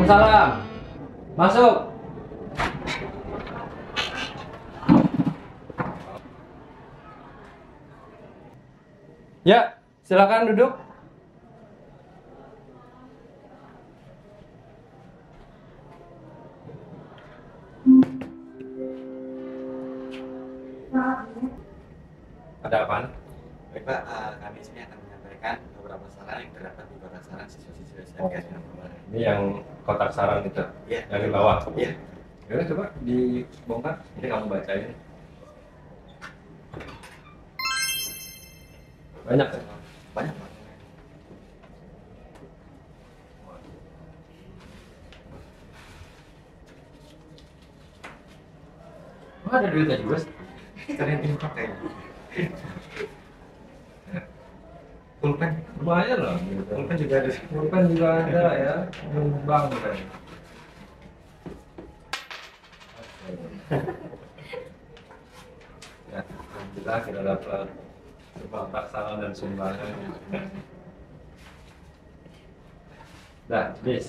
Waalaikumsalam. Masuk. Ya, silakan duduk. Ada apaan? Baik Pak, kami sini akan menyampaikan beberapa saran yang terdapat di kotak saran siswa-siswa SMK yang kemarin. Ini yang kotak saran itu, Iya. yang di bawah. Iya. Yaudah coba dibongkar. Ini kamu bacain. Banyak ya? Banyak Pak. Oh, ada duitnya juga. Kalian ini pakai. Pulpen. Lumayan loh. Pulpen juga ada. Pulpen juga ada ya. Bank kan. Ya, alhamdulillah kita dapat kotak saran dan sumbangan. Dah, bis.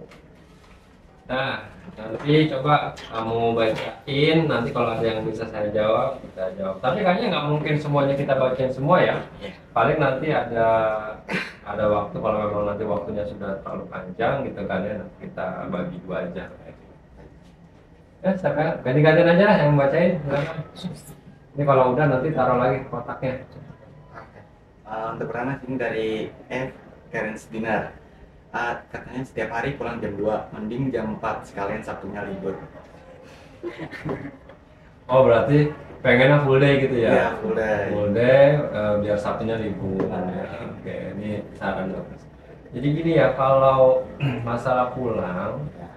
Nah, nanti coba kamu bacain. Nanti kalau ada yang bisa saya jawab, kita jawab. Tapi kayaknya nggak mungkin semuanya kita bacain semua ya. Iya. Paling nanti ada waktu, kalau memang nanti waktunya sudah terlalu panjang gitu kan ya, nanti kita bagi dua aja. Siapa? Ganti-gantian aja lah yang membacain. Ini kalau udah nanti taruh lagi kotaknya. Oke. Untuk pertama ini dari F. Terence Dinar. Katanya setiap hari pulang jam 2, mending jam 4 sekalian Sabtunya libur. Oh, berarti pengennya full day gitu ya? Iya, full day. Full day, biar Sabtunya libur. Ya. Oke, ini saran bagus. Jadi gini ya, kalau masalah pulang,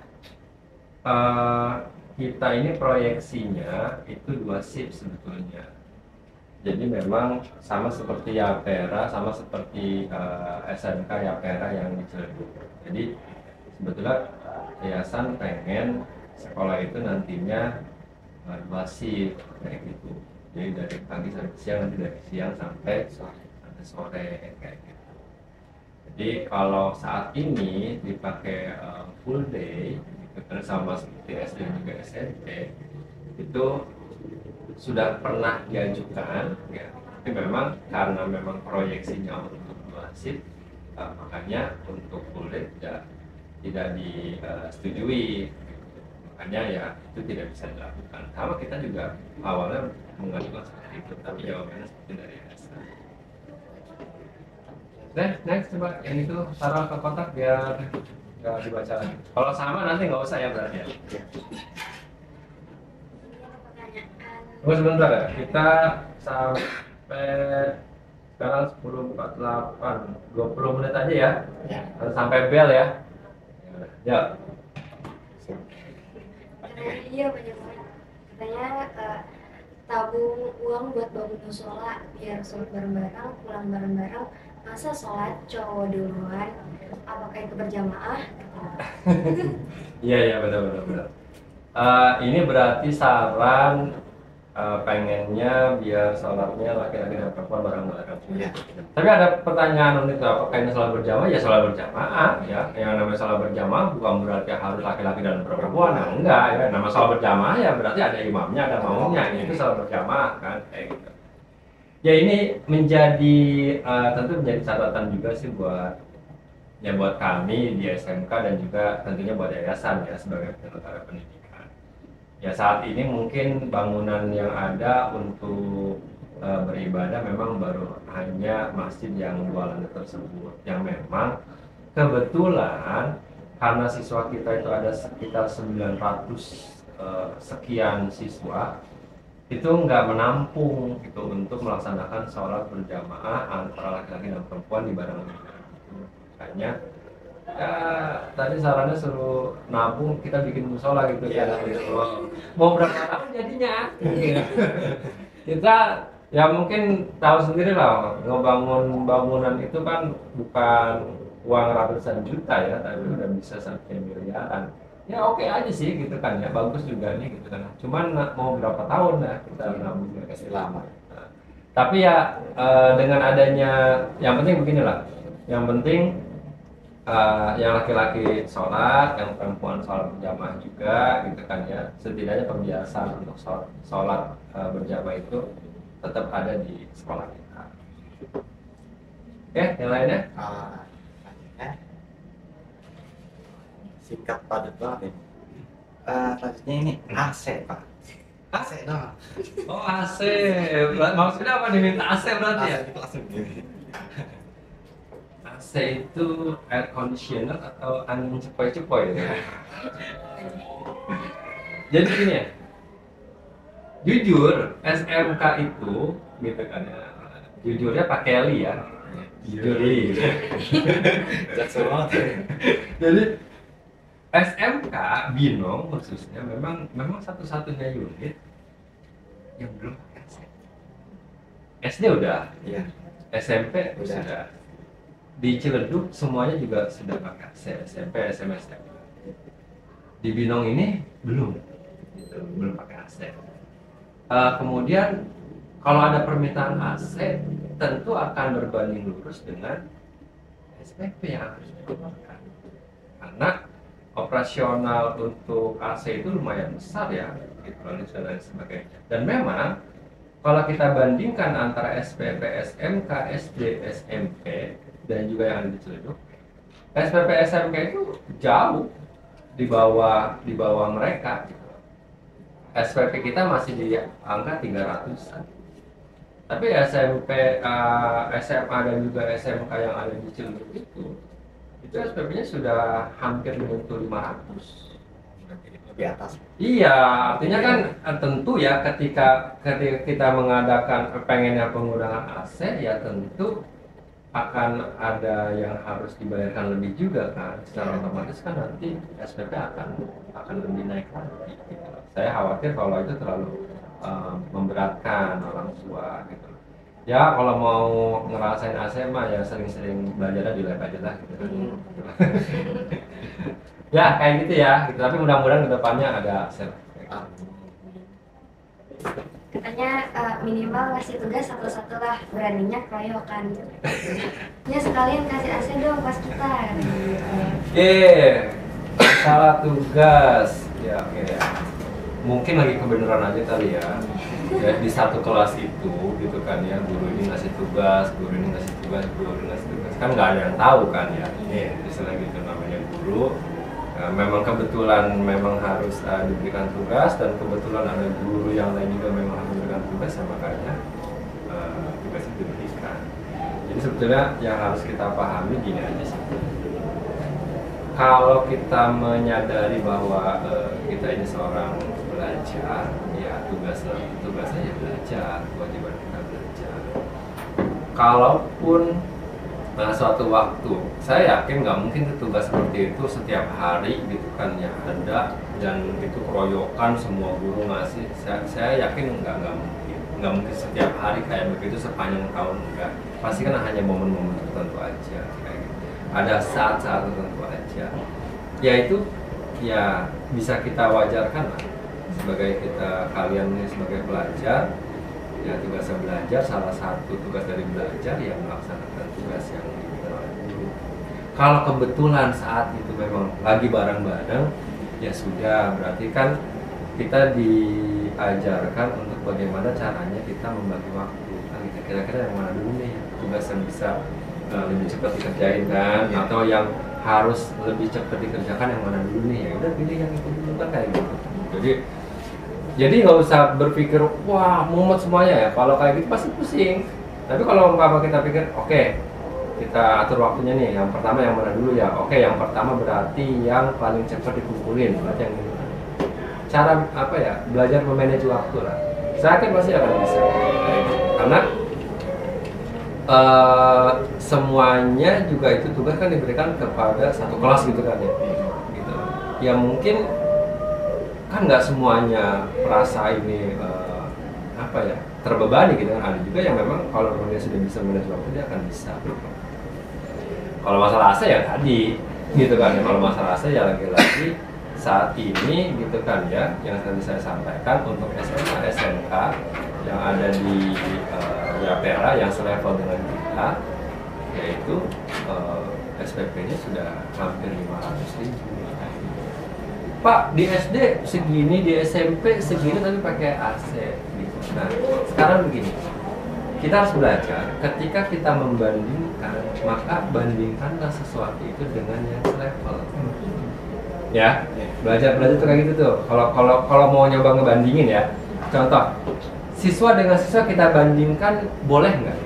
kita ini proyeksinya itu 2 shift sebetulnya. Jadi memang sama seperti Yapera, sama seperti SMK Yapera yang di Ciledug. Jadi sebetulnya yayasan pengen sekolah itu nantinya 2 shift kayak gitu. Jadi dari pagi sampai siang, nanti dari siang sampai sore kayak gitu. Jadi kalau saat ini dipakai full day, gitu, sama seperti SD juga SMP, itu sudah pernah diajukan ya, tapi memang karena memang proyeksinya untuk 2 shift, makanya untuk full day tidak disetujui, makanya ya itu tidak bisa dilakukan. Sama kita juga awalnya mengajukan seperti itu, tapi jawabannya seperti dari yayasan. Next coba yang itu taruh ke kotak biar nggak dibaca lagi. Kalau sama nanti nggak usah ya berarti ya. Tunggu sebentar ya, kita sampai sekarang 10.48, 20 menit aja ya, sampai bel ya. Ya. Iya banyak banget. Katanya tabung uang buat bangun musola biar sholat bareng-bareng, pulang bareng-bareng. Masa sholat cowok duluan? Apakah itu berjamaah? Iya benar. Ini berarti saran pengennya biar sholatnya laki-laki dan perempuan bareng-bareng. Iya. Tapi ada pertanyaan untuk apakah ini sholat berjamaah? Ya sholat berjamaah ya. Yang namanya sholat berjamaah bukan berarti harus laki-laki dan perempuan. Nah, enggak ya. Nama sholat berjamaah ya berarti ada imamnya, ada makmumnya. Itu sholat berjamaah kan kayak gitu. Ya ini menjadi tentu menjadi catatan juga sih buat kami di SMK dan juga tentunya buat yayasan ya sebagai penyelenggara pendidikan. Ya saat ini mungkin bangunan yang ada untuk beribadah memang baru hanya masjid yang 2 lantai tersebut, yang memang kebetulan karena siswa kita itu ada sekitar 900 sekian siswa, itu nggak menampung gitu untuk melaksanakan sholat berjamaah antara laki-laki dan perempuan di barengan. Makanya ya tadi sarannya suruh nabung, kita bikin musola gitu ya. Mau berapa tahun jadinya? Kita ya mungkin tahu sendiri lah, ngebangun bangunan itu kan bukan uang ratusan juta ya, tapi udah bisa sampai miliaran. Ya oke aja sih gitu kan ya, bagus juga nih gitu kan. Cuman mau berapa tahun lah kita nabung kasih lama. Nah, tapi ya dengan adanya, yang penting beginilah, yang penting yang laki-laki sholat, yang perempuan sholat berjamaah juga, gitu kan ya. Setidaknya pembiasaan untuk sholat berjamaah itu tetap ada di sekolah kita. Oke, yang lainnya? Selanjutnya singkat padat banget ini. Selanjutnya ini AC Pak. AC dong. Oh AC, maksudnya apa diminta AC berarti ya? AC langsung gini. AC itu air conditioner atau angin cepoi-cepoi ya? Jadi gini ya, jujur SMK itu gitu kan ya, jujurnya pakai li ya, jujur li. Jaksel banget. Jadi SMK Binong khususnya memang satu-satunya unit yang belum pakai AC. SD udah, Iya. SMP Udah. sudah. Di Ciledug semuanya juga sudah pakai AC, SMP, SMA, SMA. Di Binong ini belum, gitu, belum pakai AC. Kemudian kalau ada permintaan AC, tentu akan berbanding lurus dengan SPP yang harus dikeluarkan. Karena operasional untuk AC itu lumayan besar ya, gitu dan lain sebagainya. Dan memang kalau kita bandingkan antara SPP, SMK, SD, SMP dan juga yang ada di Ciledug, SPP, SMK itu jauh di bawah mereka. Gitu. SPP kita masih di angka 300-an. Tapi SMP, SMA dan juga SMK yang ada di Ciledug itu SPP-nya sudah hampir menyentuh 500. Lebih atas. Iya, artinya kan tentu ya ketika kita mengadakan pengennya penggunaan AC ya tentu akan ada yang harus dibayarkan lebih juga kan. Secara otomatis kan nanti SPP akan lebih naik lagi gitu. Saya khawatir kalau itu terlalu memberatkan orang tua gitu. Ya kalau mau ngerasain AC mah ya sering-sering belajar di lab aja lah gitu. Ya kayak gitu ya gitu. Tapi mudah-mudahan kedepannya ada AC. Katanya minimal ngasih tugas satu-satu lah, beraninya keroyokan. Ya sekalian kasih AC dong pas kita. Salah tugas. Ya oke ya. Mungkin lagi kebenaran aja kali ya. Ya, di satu kelas itu gitu kan ya, guru ini ngasih tugas, guru ini ngasih tugas, guru ini ngasih tugas. Kan nggak ada yang tahu kan ya. Istilah gitu namanya guru. Memang kebetulan memang harus diberikan tugas dan kebetulan ada guru yang lain juga memang harus diberikan tugas ya makanya tugas itu diberikan. Jadi sebetulnya yang harus kita pahami gini aja sih. Kalau kita menyadari bahwa kita ini seorang belajar, ya tugasnya belajar, kewajiban kita belajar. Kalaupun suatu waktu, saya yakin nggak mungkin tugas seperti itu setiap hari gitu kan ya ada dan itu keroyokan semua guru ngasih. Saya yakin nggak mungkin setiap hari kayak begitu sepanjang tahun enggak. Pasti kan hanya momen-momen tertentu aja kayak gitu. Ada saat-saat tertentu aja. Ya itu ya bisa kita wajarkan lah sebagai kalian ini sebagai pelajar. Ya tugasnya belajar, salah satu tugas dari belajar yang melaksanakan tugas yang diberikan oleh guru. Kalau kebetulan saat itu memang lagi bareng-bareng, ya sudah, berarti kan kita diajarkan untuk bagaimana caranya kita membagi waktu. Kan kira-kira yang mana dulu nih tugas yang bisa lebih cepat dikerjain kan, atau yang harus lebih cepat dikerjakan yang mana dulu nih, ya udah pilih yang itu dulu kan kayak gitu. Jadi nggak usah berpikir, wah mumet semuanya ya. Kalau kayak gitu pasti pusing. Tapi kalau umpama kita pikir, oke, kita atur waktunya nih. Yang pertama yang mana dulu ya? Oke, yang pertama berarti yang paling cepat dikumpulin. Berarti yang ini. Cara apa ya? Belajar memanage waktu lah. Saya yakin pasti akan bisa. Karena semuanya juga itu tugas kan diberikan kepada satu kelas gitu kan ya. Gitu. Ya mungkin kan nggak semuanya merasa ini terbebani gitu kan, ada juga yang memang kalau dia sudah bisa manage waktu dia akan bisa. Kalau masalah AC ya tadi gitu kan ya, kalau masalah AC ya lagi-lagi saat ini gitu kan ya yang tadi saya sampaikan untuk SMA SMK yang ada di Yapera yang selevel dengan kita yaitu SPP-nya sudah hampir 500.000. Pak, di SD segini, di SMP segini tapi pakai AC gitu. Nah, sekarang begini. Kita harus belajar ketika kita membandingkan, maka bandingkanlah sesuatu itu dengan yang selevel. Ya, belajar tuh kayak gitu tuh. Kalau mau nyoba ngebandingin ya, contoh siswa dengan siswa kita bandingkan boleh nggak?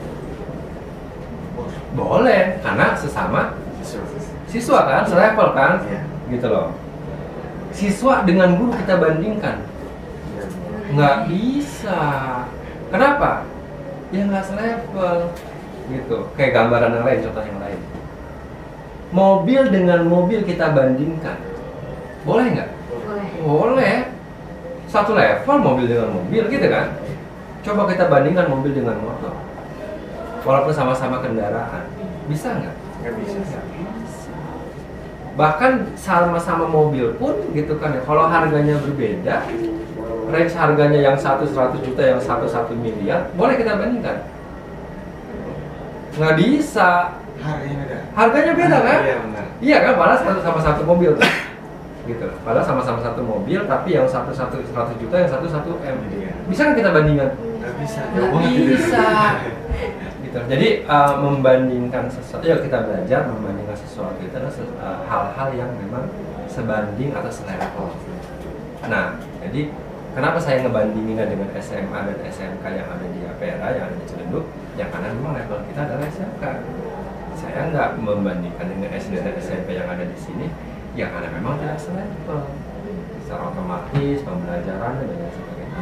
Boleh, karena sesama siswa kan, selevel kan, gitu loh. Siswa dengan guru kita bandingkan, nggak bisa. Kenapa? Ya nggak selevel, gitu. Kayak gambaran yang lain, contoh yang lain. Mobil dengan mobil kita bandingkan, boleh nggak? Boleh. Boleh. Satu level mobil dengan mobil, gitu kan? Coba kita bandingkan mobil dengan motor. Walaupun sama-sama kendaraan, bisa nggak? Nggak bisa. Nggak bisa. Bahkan sama-sama mobil pun, gitu kan ya. Kalau harganya berbeda, range harganya yang satu 100 juta, yang satu 1 miliar, boleh kita bandingkan? Nggak bisa. Harganya beda. Harganya beda kan? Iya benar. Iya kan, padahal sama satu mobil tuh. Gitu. Padahal sama-sama satu mobil, tapi yang satu 100 juta, yang satu 1 M. Iya. Bisa kan kita bandingkan? Nggak bisa. Nggak bisa. Gitu. Jadi membandingkan sesuatu, ya kita belajar membandingkan sesuatu itu adalah hal-hal yang memang sebanding atau selevel. Nah, jadi kenapa saya ngebandinginnya dengan SMA dan SMK yang ada di Ampera, yang ada di Ciledug? Ya karena memang level kita adalah SMK. Saya nggak membandingkan dengan SD dan SMP yang ada di sini, ya karena memang tidak selevel. Secara otomatis pembelajaran dan lain sebagainya.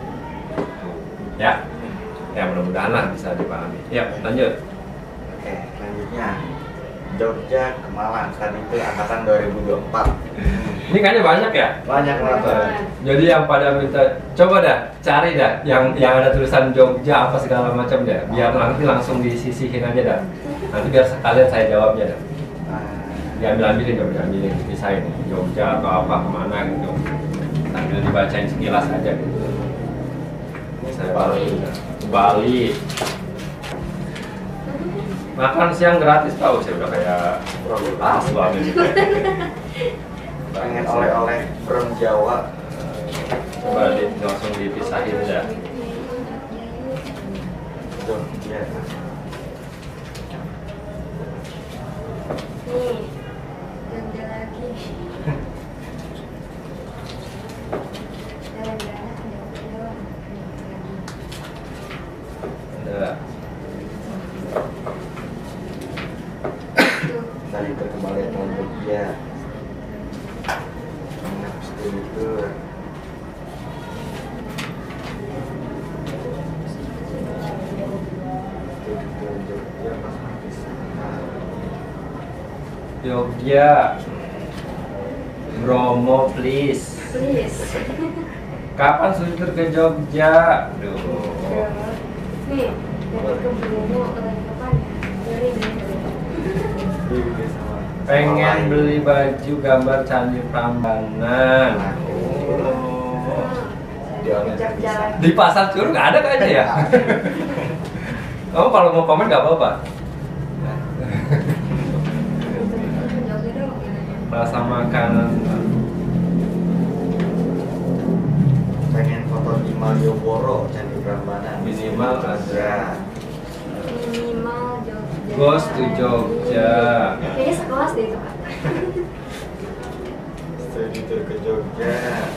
Ya mudah-mudahan lah bisa dipahami. Ya, lanjut. Oke, selanjutnya Jogja ke Malang, tadi itu angkatan 2024. Ini kayaknya banyak ya. Banyak banget. Jadi yang pada minta, coba dah cari dah yang ada tulisan Jogja apa segala macam deh, biar nanti langsung disisihin aja dah. Nanti biar sekalian saya jawabnya dah. Diambil-ambilin, diambilin, dipisahin Jogja atau apa kemana gitu. Sambil dibacain sekilas aja gitu. Ini saya Bali. Bali. Makan siang gratis, tahu saya udah kayak produk banget gitu. Pengen oleh-oleh from Jawa. Coba langsung dipisahin dah. Jogja. Nih, Jogja lagi. Jalan-jalan ke Jogja. Ada. Tuh. Tadi itu kembali ke Jogja. Habis itu Jogja pas habis. Jogja. Bromo please. Please. Kapan suntur ke Jogja? Duh. Nih, dari ke Bromo lagi kapan ya? Dari. Pengen beli baju gambar Candi Prambanan. Oh. Jalan-jalan. Di pasar Curug nggak ada kayaknya ya? Kamu kalau mau komen nggak apa-apa. Jogja dong. Rasa makanan. Pengen foto di Malioboro, Candi Prambanan. Minimal ada. Minimal Jogja. Ghost to Jogja. Kayaknya sekelas deh itu Kak. Studi tur ke Jogja.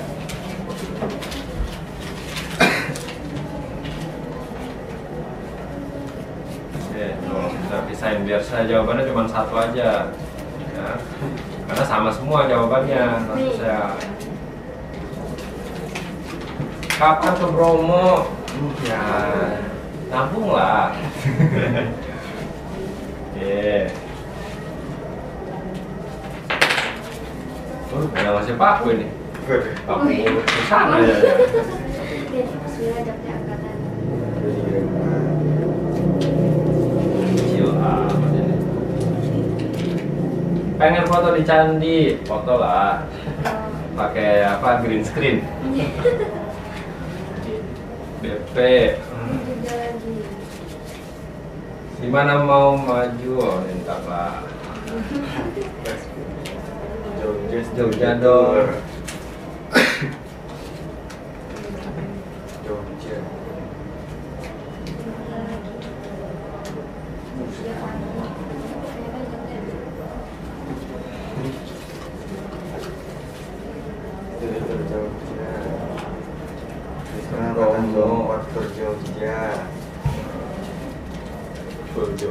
Oke, tuh, kita pisahin biar saya jawabannya cuma satu aja. Ya. Karena sama semua jawabannya. Maksud saya. Kapan ke Bromo? Ya, tampung lah. Oke. Udah ngasih paku ini. Paku di sana ya. Oke, Bismillah Jogja angkatan. Kecil amat ini. Pengen foto di candi, foto lah. Pakai apa? Green screen. BP. Jogja lagi. Di mana mau maju? Oh, entar lah. Jogja dong. Jogja. Jogja. Sekarang Jogja. Jogja. Jogja.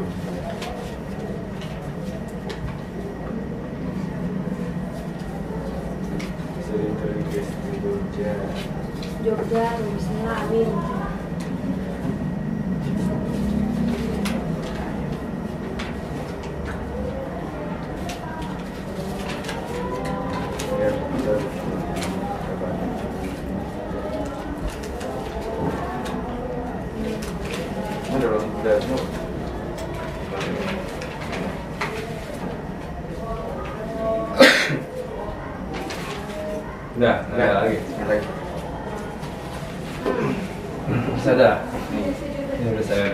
Sering terlintas di Jogja. Jogja, Bismillah, amin. Ya, betul. Ada orang muda semua. Udah, nggak ada lagi. Yang lagi. Sudah. Ini udah saya.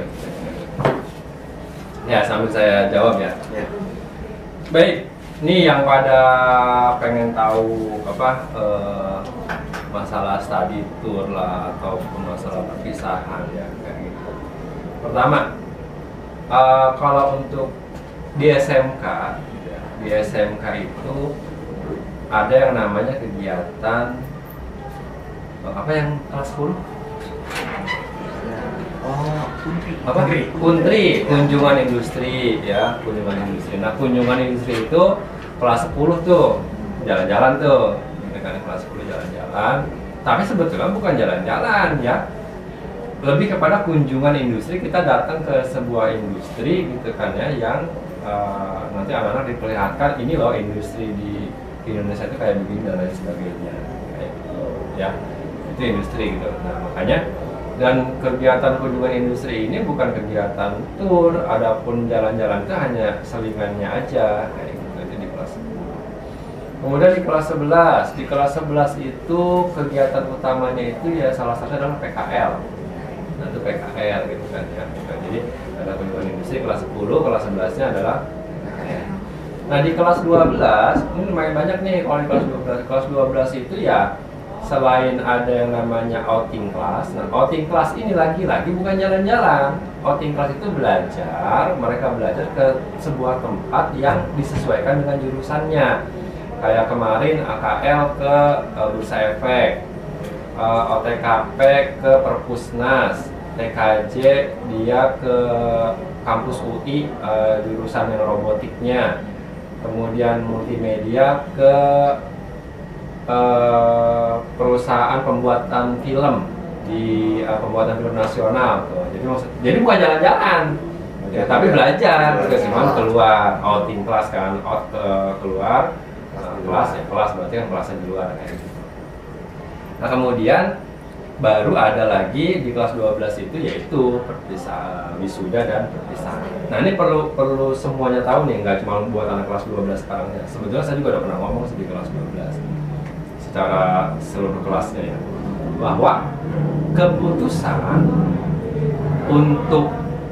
Ya, sambil saya jawab ya. Ya. Baik, ini yang pada pengen tahu masalah study tour lah ataupun masalah perpisahan ya kayak gitu. Pertama, kalau untuk di SMK, ya, di SMK itu ada yang namanya kegiatan apa yang kelas 10? Oh, Kuntri. Apa? Kuntri, kunjungan industri ya, kunjungan industri. Nah, kunjungan industri itu kelas 10 tuh, jalan-jalan tuh. Ini kan kelas 10 jalan-jalan. Tapi sebetulnya bukan jalan-jalan ya. Lebih kepada kunjungan industri, kita datang ke sebuah industri gitu kan ya, yang nanti anak-anak diperlihatkan ini loh industri di Indonesia itu kayak begini dan lain sebagainya. Kayak gitu ya. Itu industri gitu. Nah, makanya dan kegiatan kunjungan industri ini bukan kegiatan tour, adapun jalan-jalan itu hanya selingannya aja kayak gitu. Itu di kelas 10. Kemudian di kelas 11, di kelas 11 itu kegiatan utamanya itu ya salah satunya adalah PKL. Nah, itu PKL gitu kan ya. Jadi ada kunjungan industri kelas 10, kelas 11-nya adalah PKL. Nah, di kelas 12 ini lumayan banyak nih kalau di kelas 12. Kelas 12 itu ya selain ada yang namanya outing class. Nah, outing class ini lagi-lagi bukan jalan-jalan. Outing class itu belajar, mereka belajar ke sebuah tempat yang disesuaikan dengan jurusannya. Kayak kemarin AKL ke Bursa Efek, OTKP ke Perpusnas, TKJ dia ke kampus UI jurusan yang robotiknya, kemudian multimedia ke perusahaan pembuatan film di pembuatan film nasional tuh. Jadi bukan jalan-jalan ya, tapi belajar kesimpulan keluar outing kelas kan, keluar kelas ya, kelas berarti kan kelasnya di luar kayak gitu. Nah, kemudian baru ada lagi di kelas 12 itu yaitu perpisahan, wisuda dan perpisahan. Nah, ini perlu semuanya tahu nih, nggak cuma buat anak kelas 12 sekarang ya. Sebetulnya saya juga udah pernah ngomong di kelas 12 secara seluruh kelasnya ya, bahwa keputusan untuk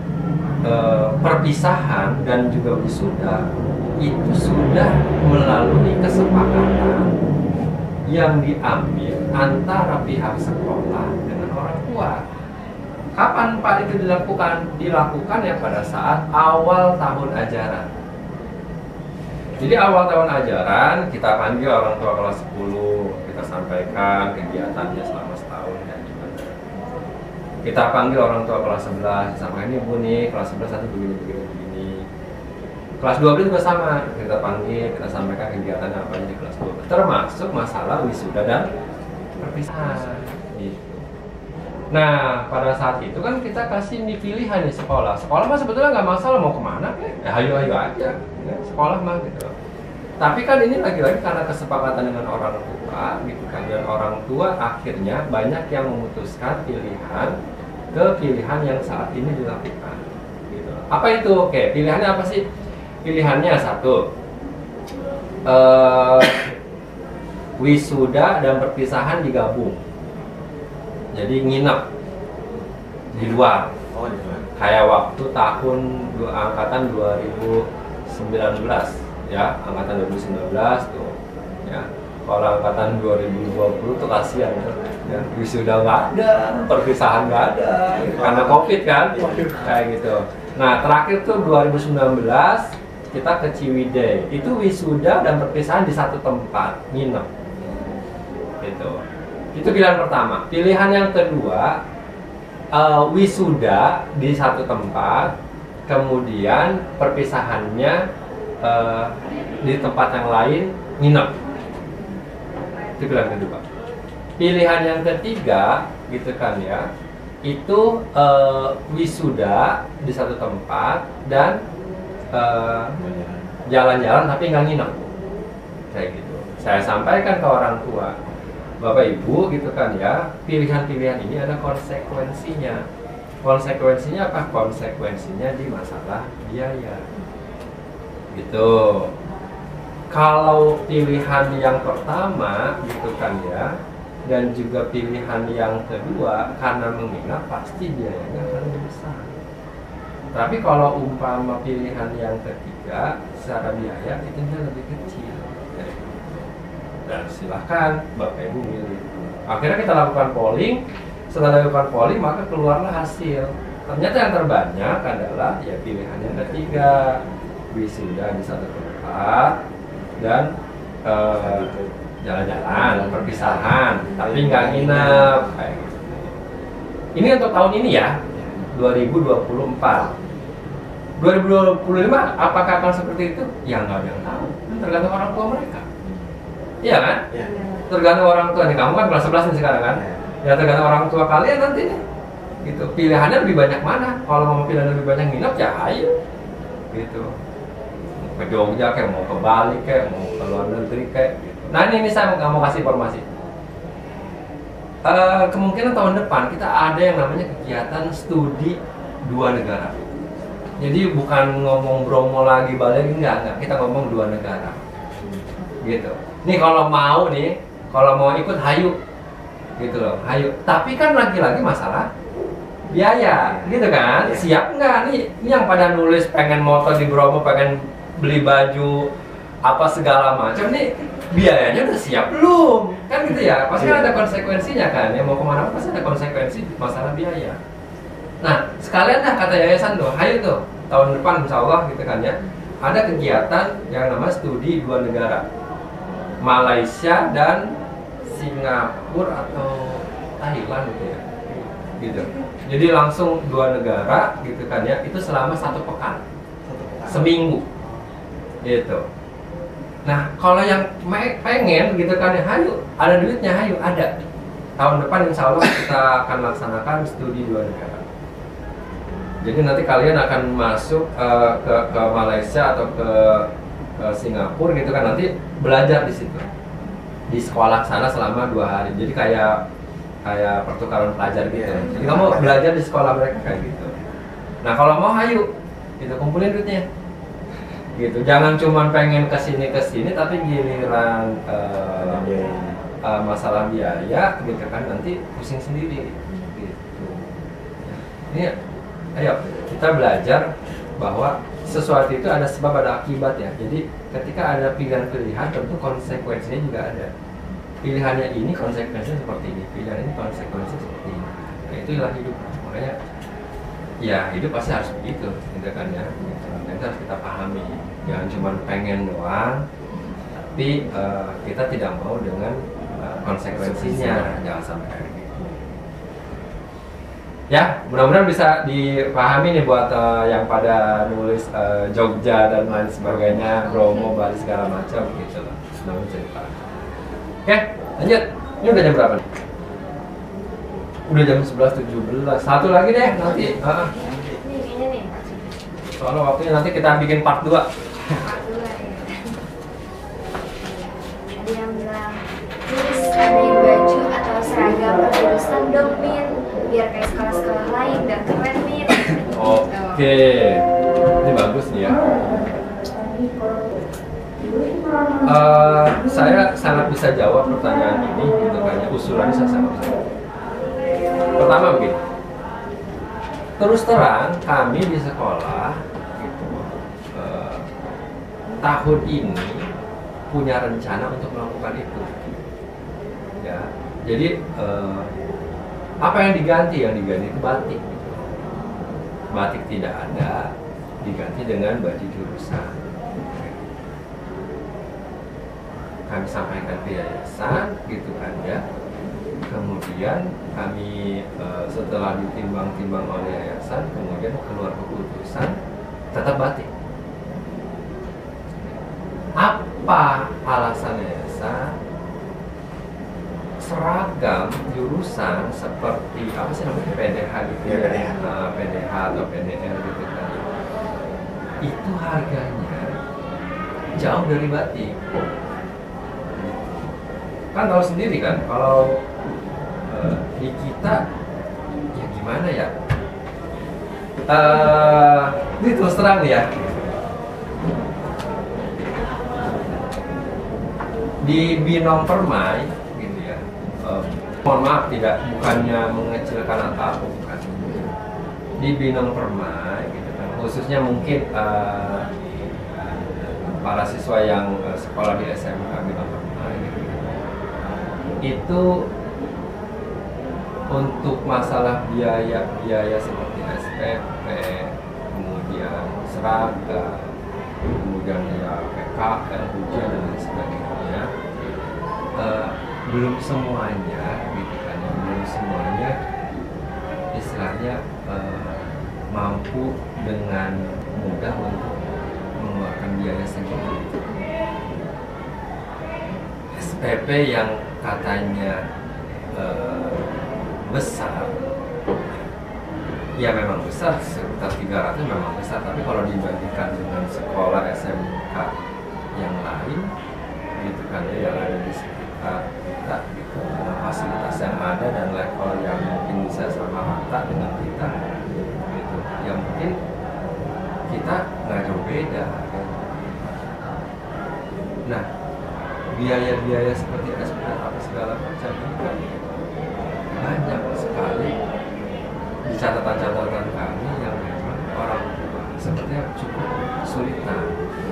perpisahan dan juga wisuda itu sudah melalui kesepakatan yang diambil antara pihak sekolah dengan orang tua. Kapan Pak itu dilakukan? Dilakukan ya pada saat awal tahun ajaran. Jadi awal tahun ajaran kita panggil orang tua kelas 10, kita sampaikan kegiatannya selama setahun dan gimana. Kita panggil orang tua kelas 11, sama ini Bu nih, kelas 11 nanti begini. Kelas 12 juga sama, kita panggil, kita sampaikan kegiatan apa aja di kelas 12. Termasuk masalah wisuda dan perpisahan gitu. Nah, pada saat itu kan kita kasih nih pilihan nih sekolah. Sekolah mah sebetulnya nggak masalah mau kemana, ya ayo aja, ya, sekolah mah gitu. Tapi kan ini lagi-lagi karena kesepakatan dengan orang tua, gitu kan. Dan orang tua akhirnya banyak yang memutuskan pilihan ke pilihan yang saat ini dilakukan. Gitu. Apa itu? Oke, pilihannya apa sih? Pilihannya satu, wisuda dan perpisahan digabung. Jadi nginep di luar. Oh, di luar. Kayak waktu tahun angkatan 2019 ya, angkatan 2019 tuh ya. Kalau angkatan 2020 tuh kasihan tuh ya, wisuda nggak ada, perpisahan nggak ada karena COVID kan, kayak gitu. Nah terakhir tuh 2019 kita ke Ciwidey, itu wisuda dan perpisahan di satu tempat, nginep gitu. Itu pilihan pertama. Pilihan yang kedua, wisuda di satu tempat, kemudian perpisahannya di tempat yang lain, nginep. Itu pilihan kedua. Pilihan yang ketiga gitu kan ya, itu wisuda di satu tempat dan jalan-jalan tapi nggak nginep, kayak gitu. Saya sampaikan ke orang tua, Bapak Ibu gitu kan ya, pilihan-pilihan ini ada konsekuensinya. Konsekuensinya apa? Konsekuensinya di masalah biaya gitu. Kalau pilihan yang pertama gitu kan ya, dan juga pilihan yang kedua, karena mengingat pasti biayanya akan lebih besar. Tapi kalau umpama pilihan yang ketiga, secara biaya itu lebih kecil. Dan silahkan Bapak Ibu milih. Akhirnya kita lakukan polling. Setelah lakukan polling, maka keluarlah hasil. Ternyata yang terbanyak adalah ya pilihan yang ketiga, wisuda di satu tempat dan jalan-jalan, perpisahan, tapi nggak nginep kayak gitu. Ini untuk tahun ini ya, 2024. 2025 apakah akan seperti itu? Ya nggak ada yang tahu, tergantung orang tua mereka. Iya kan? Ya. Tergantung orang tua nih, kamu kan kelas 11 nih sekarang kan? Ya tergantung orang tua kalian nanti nih. Gitu. Pilihannya lebih banyak mana? Kalau mau pilihan lebih banyak nginep ya ayo. Gitu. Mau ke Jogja kayak, mau ke Bali kayak, mau ke luar negeri kayak gitu. Nah ini saya nggak mau kasih informasi. Kemungkinan tahun depan kita ada yang namanya kegiatan studi 2 negara. Jadi bukan ngomong Bromo lagi, Bali enggak, kita ngomong 2 negara. Gitu. Nih kalau mau ikut hayu. Gitu loh, hayu. Tapi kan lagi-lagi masalah biaya, gitu kan? Siap nggak nih? Ini yang pada nulis pengen moto di Bromo, pengen beli baju apa segala macam nih, biayanya udah siap belum? Kan gitu ya, pasti kan ada konsekuensinya kan, ya mau kemana pasti ada konsekuensi masalah biaya. Nah sekalian dah kata yayasan tuh, hayu tuh tahun depan insya Allah gitu kan ya, ada kegiatan yang namanya studi 2 negara, Malaysia dan Singapura atau Thailand gitu ya, gitu. Jadi langsung 2 negara gitu kan ya, itu selama 1 pekan, seminggu gitu. Nah kalau yang pengen gitu kan ya, hayu, ada duitnya, hayu, ada. Tahun depan insya Allah kita akan laksanakan studi 2 negara. Jadi nanti kalian akan masuk ke Malaysia atau ke Singapura gitu kan, nanti belajar di situ di sekolah sana selama 2 hari. Jadi kayak pertukaran pelajar gitu. Jadi kamu belajar di sekolah mereka kayak gitu. Nah kalau mau hayu, gitu kumpulin duitnya. Gitu. Jangan cuma pengen kesini tapi giliran masalah biaya gitu kan nanti pusing sendiri. Gitu. Ini ayo kita belajar bahwa sesuatu itu ada sebab ada akibat ya. Jadi ketika ada pilihan-pilihan tentu konsekuensinya juga ada. Pilihannya ini konsekuensinya seperti ini, pilihan ini konsekuensinya seperti ini. Nah itulah hidup. Makanya ya hidup pasti harus begitu, gitu kan ya. Dan itu harus kita pahami. Jangan cuma pengen doang, tapi kita tidak mau dengan konsekuensinya. Jangan sampai kayak gitu. Ya, mudah-mudahan bisa dipahami nih buat yang pada nulis Jogja dan lain sebagainya, Bromo, Bali segala macam gitu loh. Senang cerita. Oke, lanjut. Ini udah jam berapa nih? Udah jam 11.17. Satu lagi deh nanti. Ini kayaknya nih. Soalnya waktunya nanti kita bikin part 2. Part 2 ya. Ada yang bilang, please ambil baju atau seragam jurusan dong, Min, biar kayak sekolah-sekolah lain dan keren, Min. Oke, ini bagus nih ya. Saya sangat bisa jawab pertanyaan ini, gitu kan ya. Usulannya saya sangat bisa. Pertama begini, terus terang kami di sekolah gitu, tahun ini punya rencana untuk melakukan itu. Ya, jadi apa yang diganti? Yang diganti itu batik. Batik tidak ada, diganti dengan baju jurusan. Kami sampaikan ke yayasan, gitu kan ya. Kemudian kami setelah ditimbang-timbang oleh yayasan, kemudian keluar keputusan tetap batik. Apa alasan yayasan? Seragam jurusan seperti apa sih namanya, PDH gitu Ya, ya, PDH. PDH atau PDR gitu kan, itu harganya jauh dari batik. Kan tahu sendiri kan kalau di kita ya gimana ya, ini terus terang nih ya, di Binom Permai gitu ya, mohon maaf bukannya mengecilkan atau apa, bukan, di Binom Permai gitu kan, khususnya mungkin para siswa yang sekolah di SMK Binom Permai gitu, itu untuk masalah biaya seperti SPP, kemudian seragam, kemudian ya PKL, ujian dan lain sebagainya, belum semuanya gitu kan, belum semuanya istilahnya mampu dengan mudah untuk mengeluarkan biaya segitu. SPP yang katanya besar, ya memang besar, sekitar 300 memang besar, tapi kalau dibandingkan dengan sekolah SMK yang lain gitu kan ya, yang ada di sekitar kita gitu, dengan fasilitas yang ada dan level yang mungkin bisa sama rata dengan kita gitu, ya mungkin kita nggak jauh beda kan. Nah, biaya-biaya seperti SPP apa segala macam ini kan banyak sekali di catatan-catatan kami yang memang orang tua sepertinya cukup kesulitan.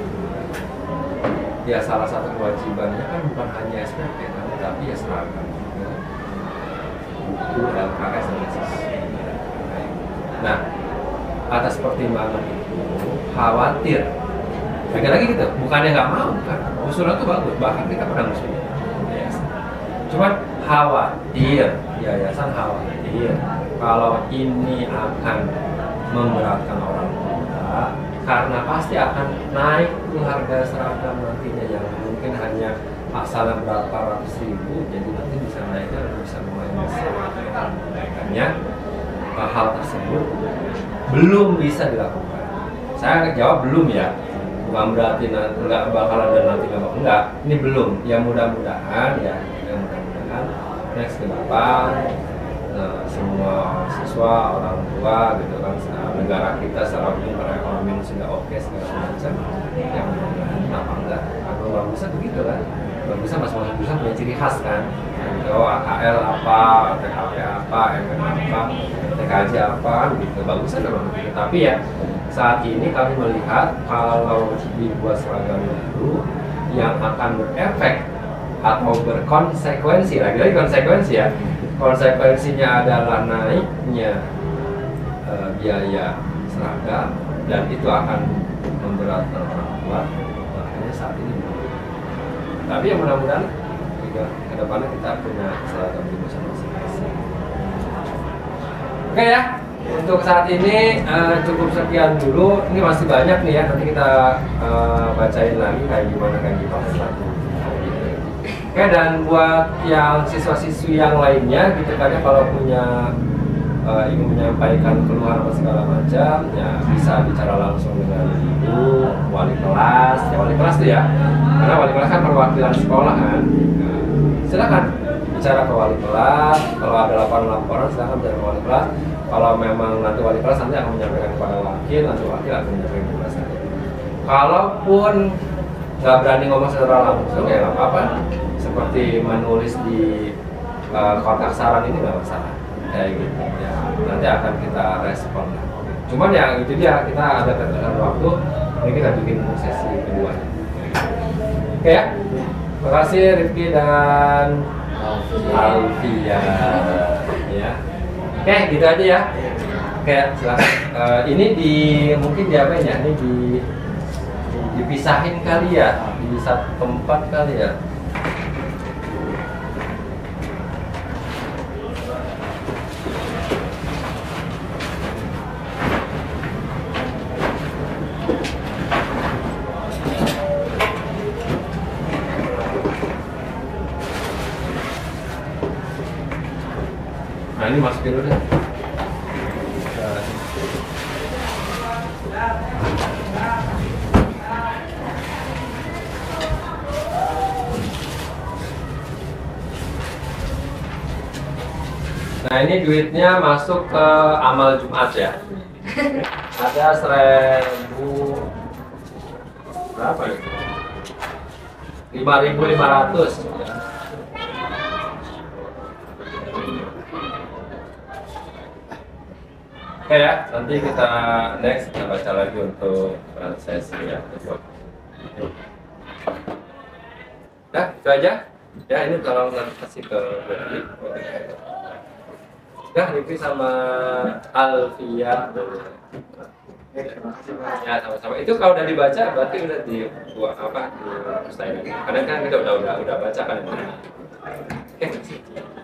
Ya salah satu kewajibannya kan bukan hanya SPP kan, tapi ya seragam juga, buku, LKS dan lain-lain. Nah, atas pertimbangan itu khawatir, lagi-lagi gitu, bukannya nggak mau kan, usulan itu bagus, bahkan kita pernah ngusulin. Yes. Cuman khawatir, yayasan khawatir kalau ini akan memberatkan orang tua, karena pasti akan naik tuh harga seragam nantinya yang mungkin hanya asalnya berapa ratus ribu, jadi nanti bisa naiknya bisa lumayan besar. Makanya hal tersebut belum bisa dilakukan. Saya jawab belum ya, bukan berarti nggak bakalan dan nanti nggak, ini belum. Ya mudah-mudahan ya, mudah-mudahan next ke depan semua siswa, orang tua gitu kan, negara kita secara umum perekonomian sudah oke segala macam, yang mudah-mudahan kenapa enggak, kalau bagusnya begitu kan, bagusnya masing-masing jurusan punya ciri khas kan, gitu, AKL apa, TKP apa, MM apa, TKJ apa gitu, bagusnya memang begitu. Tapi ya saat ini kami melihat kalau dibuat seragam baru yang akan berefek atau berkonsekuensi, lagi-lagi konsekuensi ya, konsekuensinya adalah naiknya biaya seragam dan itu akan memberatkan orang tua, makanya saat ini belum. Tapi yang mudah-mudahan juga kedepannya kita punya seragam jurusan masing-masing. Oke ya, untuk saat ini cukup sekian dulu. Ini masih banyak nih ya, nanti kita bacain lagi kayak gimana satu. Oke, dan buat yang siswa-siswi yang lainnya gitu kan ya, kalau punya ingin menyampaikan keluhan apa segala macam ya bisa bicara langsung dengan ibu, wali kelas, ya wali kelas tuh ya, karena wali kelas kan perwakilan sekolah kan. Nah, silakan bicara ke wali kelas, kalau ada laporan silakan bicara ke wali kelas. Kalau memang nanti wali kelas nanti akan menyampaikan kepada wakil, nanti wakil akan menyampaikan kepada saya. Kalaupun nggak berani ngomong secara langsung ya nggak apa-apa, seperti menulis di kotak saran ini nggak masalah kayak gitu ya, nanti akan kita respon. Cuman ya itu dia, kita ada ketersediaan waktu, ini kita bikin sesi kedua. Oke ya. Terima kasih Rifki dan Alfia. Ya. Oke, gitu aja ya. Oke, silakan. Ini mungkin diapain ya? Ini dipisahin kali ya, di satu tempat kali ya. Nah, ini masukin dulu deh. Nah, ini duitnya masuk ke amal Jumat ya. Ada 1.000 berapa ya? 5.500. Oke ya, nanti kita next kita baca lagi untuk sesi ya. Nah, itu aja. Ya, ini tolong nanti kasih ke Berli. Nah, Rifki sama Alfia. Ya, sama-sama. Itu kalau udah dibaca berarti udah dibuat apa? Di Karena kan kita udah baca kan. Oke.